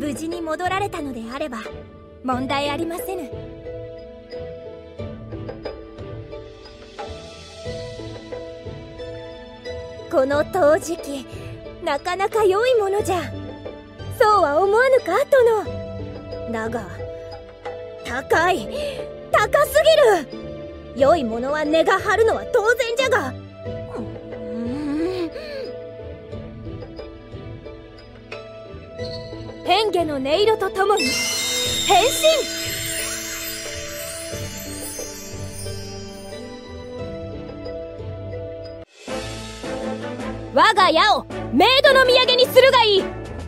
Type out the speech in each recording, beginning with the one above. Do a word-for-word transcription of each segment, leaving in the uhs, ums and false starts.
無事に戻られたのであれば問題ありませぬ。この陶磁器、なかなか良いものじゃ。そうは思わぬか、殿。だが高い、高すぎる。良いものは値が張るのは当然じゃが。変化の音色とともに変身。我が矢をメイドの土産にするがいい。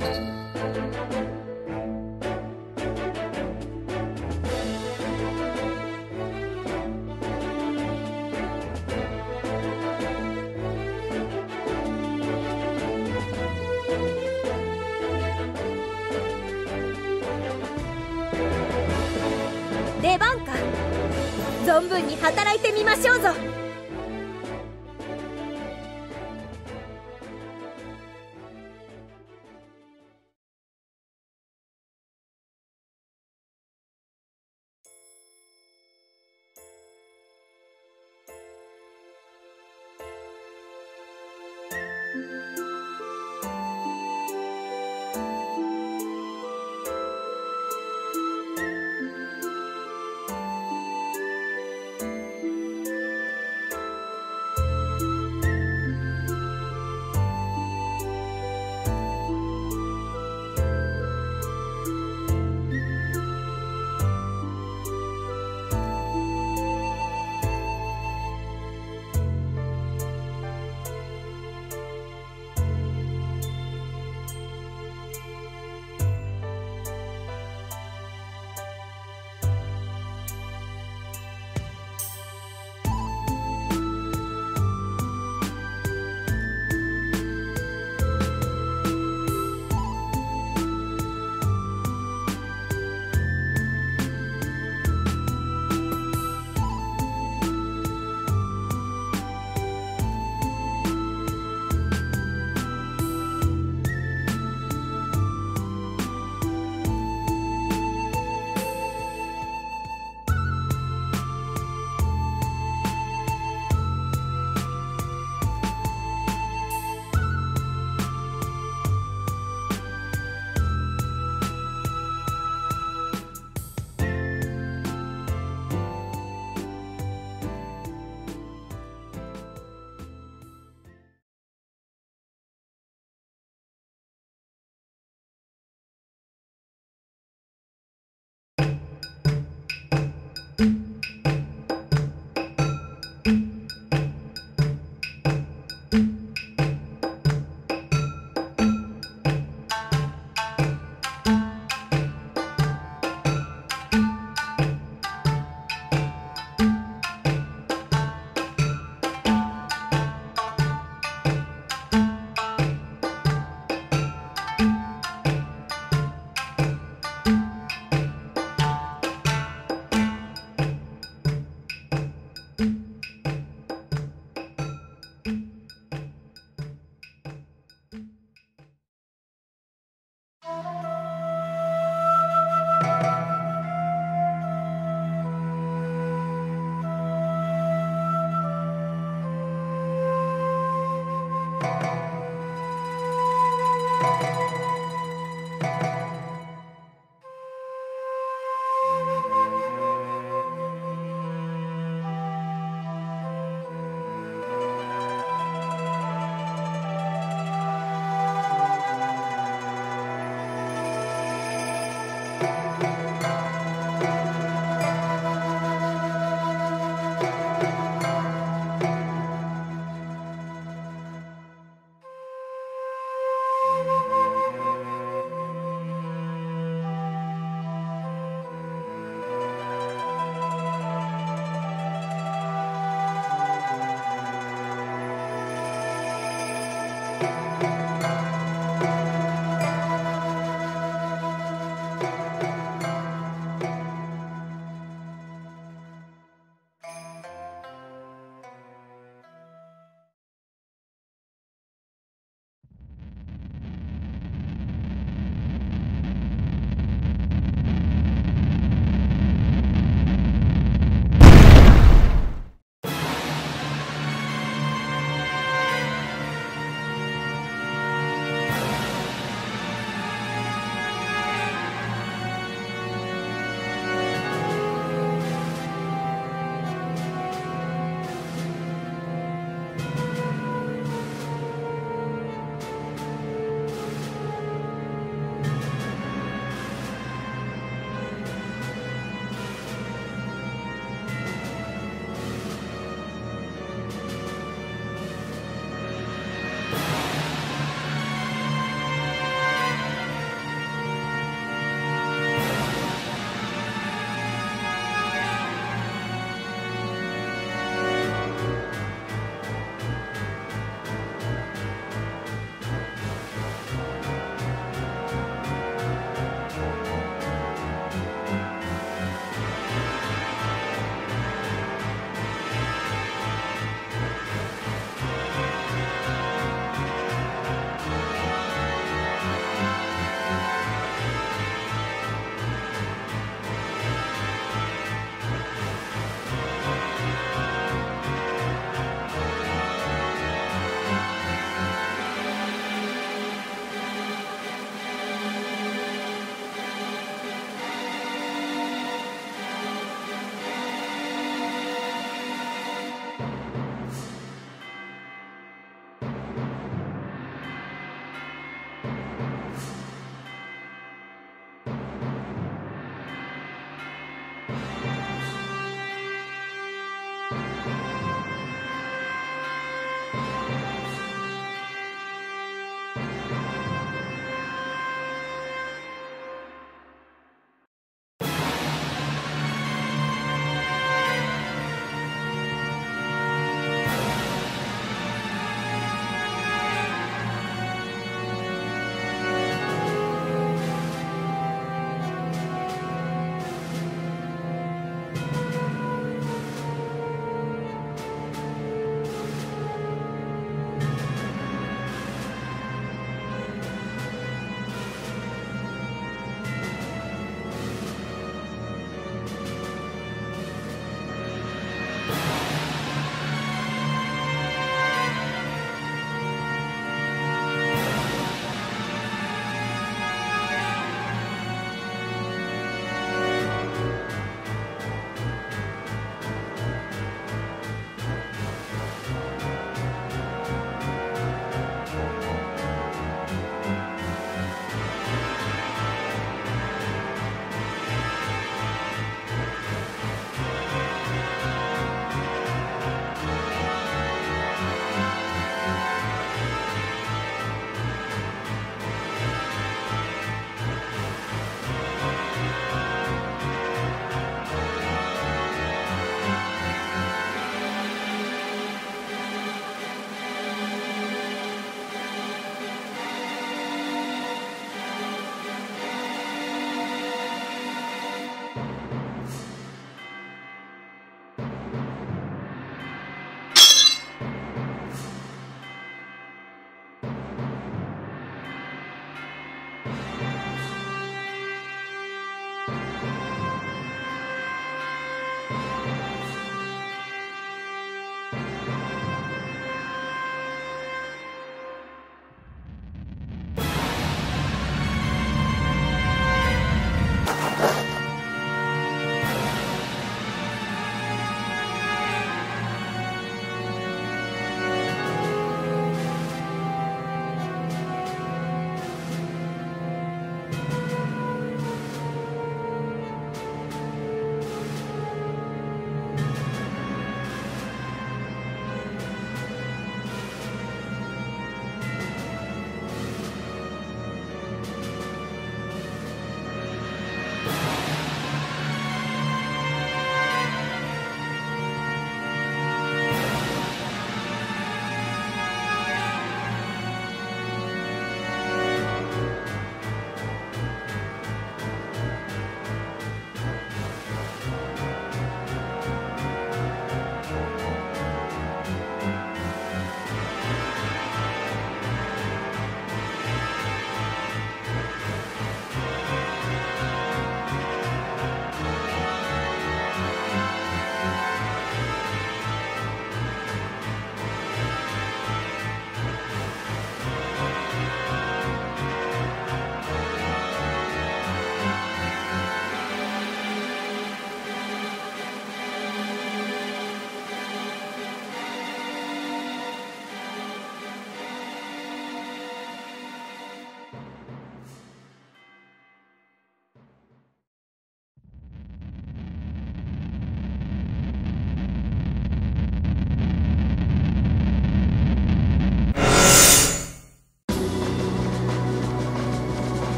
出番か。存分に働いてみましょうぞ。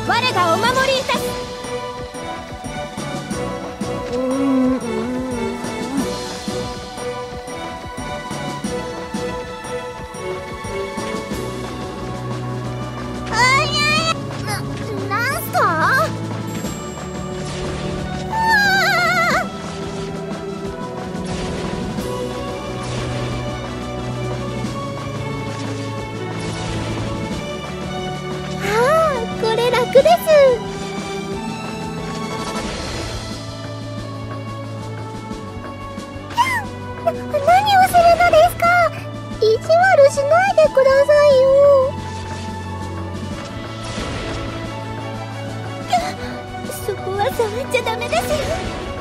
我がお守りいたす。うーん楽です。な、何をするのですか。意地悪しないでくださいよ。そこは触っちゃダメですよ。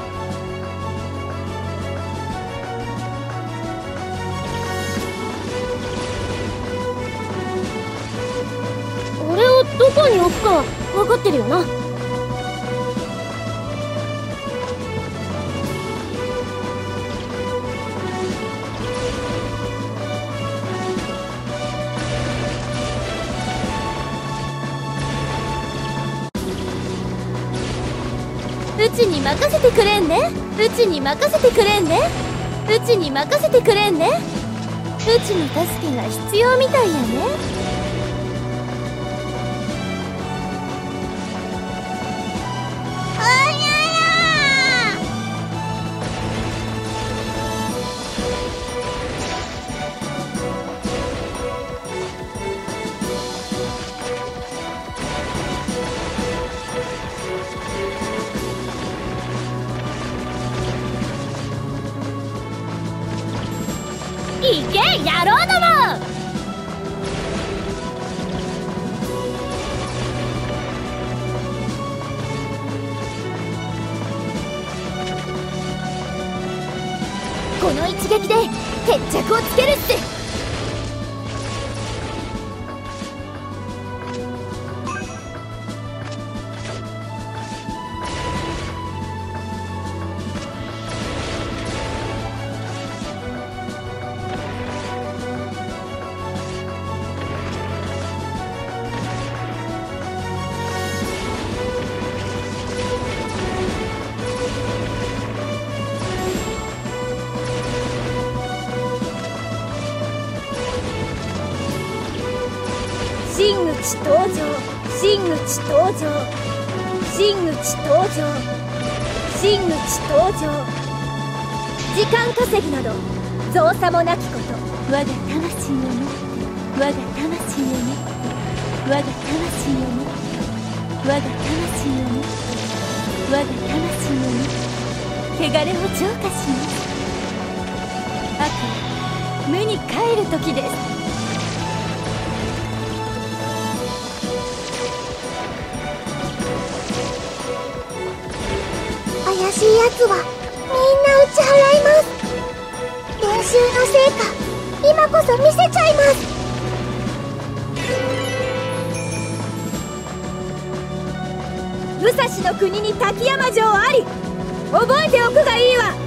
俺をどこに置くか分かってるよな。うちに任せてくれんね。うちに任せてくれんね。うちに任せてくれんね。うちの助けが必要みたいやね。いけ野郎ども。この一撃で決着をつけるっす。真打ち登場、真打ち登場、真打ち登場、真打ち登場。時間稼ぎなど造作もなきこと。我が魂を持って我が魂を持って我が魂を持って我が魂を持って我が魂を持って汚れを浄化します。悪無に帰る時です。怪しいやつはみんな打ち払います。練習の成果今こそ見せちゃいます。武蔵の国に滝山城あり、覚えておくがいいわ。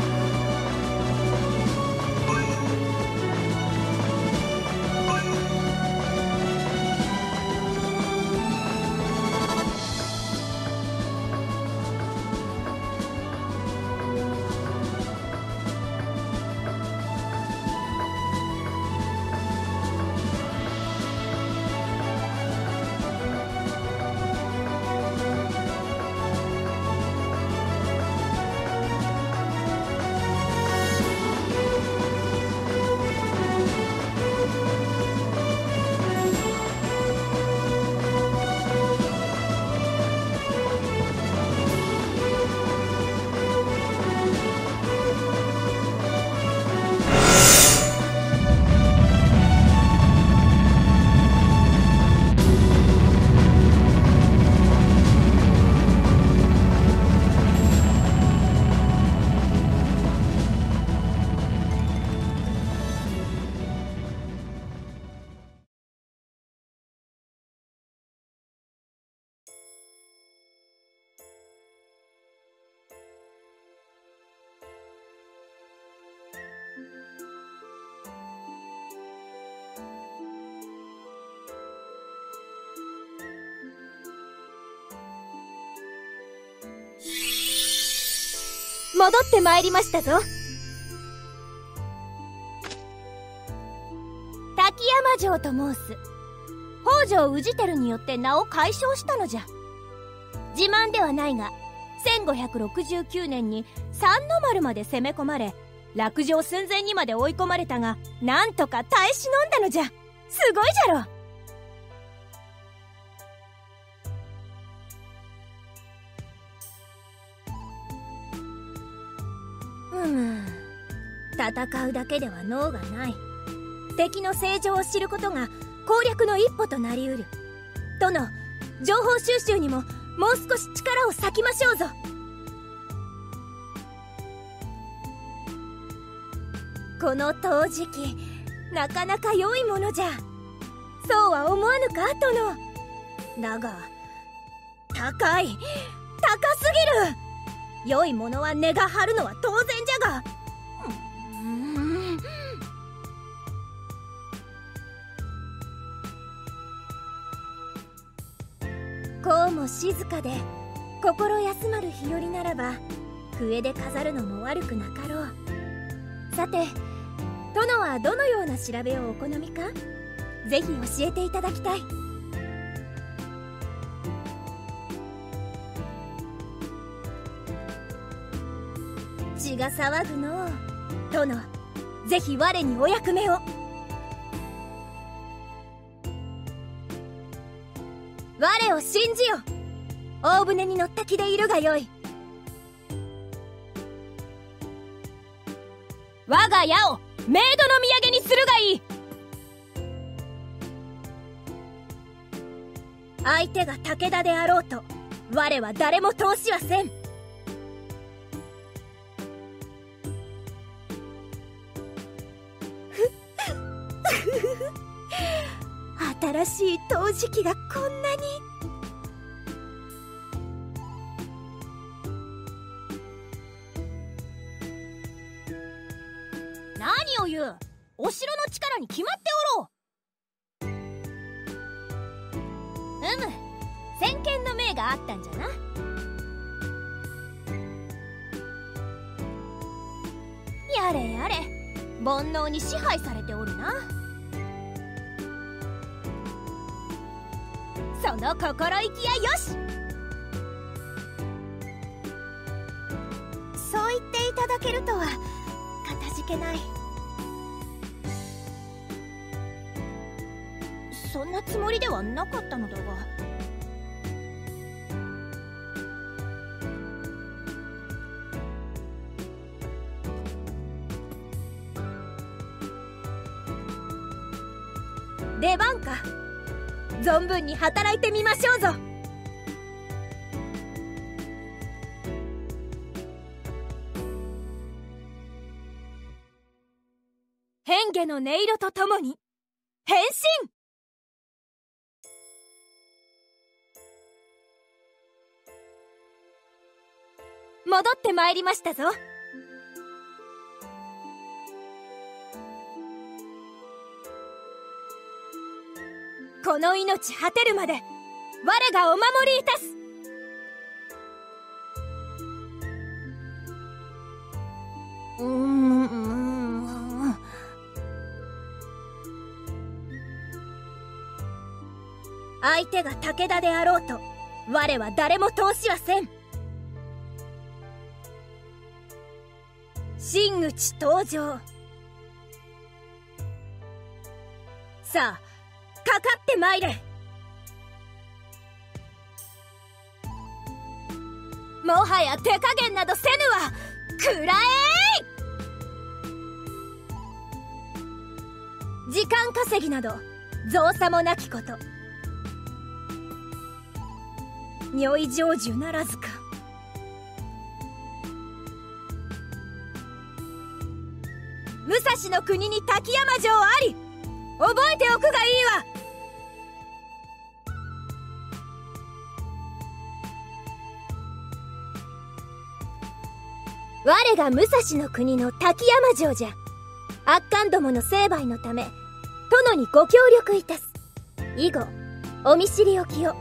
戻ってまいりましたぞ。滝山城と申す。北条氏輝によって名を改称したのじゃ。自慢ではないが、せんごひゃくろくじゅうきゅうねんに三の丸まで攻め込まれ、落城寸前にまで追い込まれたが、なんとか耐え忍んだのじゃ。すごいじゃろ。うむ、戦うだけでは能がない。敵の政情を知ることが攻略の一歩となりうる。殿、情報収集にももう少し力を割きましょうぞ。この陶磁器、なかなか良いものじゃ。そうは思わぬか、殿。だが高い、高すぎる。良いものは値が張るのは当然じゃが。うーん、こうも静かで心休まる日和ならば、笛で飾るのも悪くなかろう。さて、殿はどのような調べをお好みか、ぜひ教えていただきたい。血が騒ぐのう。殿、ぜひ我にお役目を。我を信じよ。大船に乗った気でいるがよい。我が矢をメイドの土産にするがいい。相手が武田であろうと、我は誰も通しはせん。新しい陶磁器がこんなに。何を言う。お城の力に決まっておろう。うむ、先見の明があったんじゃな。やれやれ、煩悩に支配されておるな。その心意気やよし。そう言っていただけるとはかたじけない。そんなつもりではなかったのだが。出番か。存分に働いてみましょうぞ。変化の音色とともに変身。戻ってまいりましたぞ。この命果てるまで我がお守りいたす。うーん、相手が武田であろうと我は誰も通しはせん。真口登場。さあ、かかってまいれ。もはや手加減などせぬわ。くらえ。時間稼ぎなど造作もなきこと。如意成就ならずか。武蔵の国に滝山城あり、覚えておくがいいわ。我が武蔵の国の滝山城じゃ。悪漢どもの成敗のため殿にご協力いたす。以後お見知りおきを。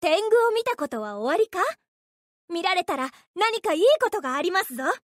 天狗を見たことは終わりか？見られたら何かいいことがありますぞ。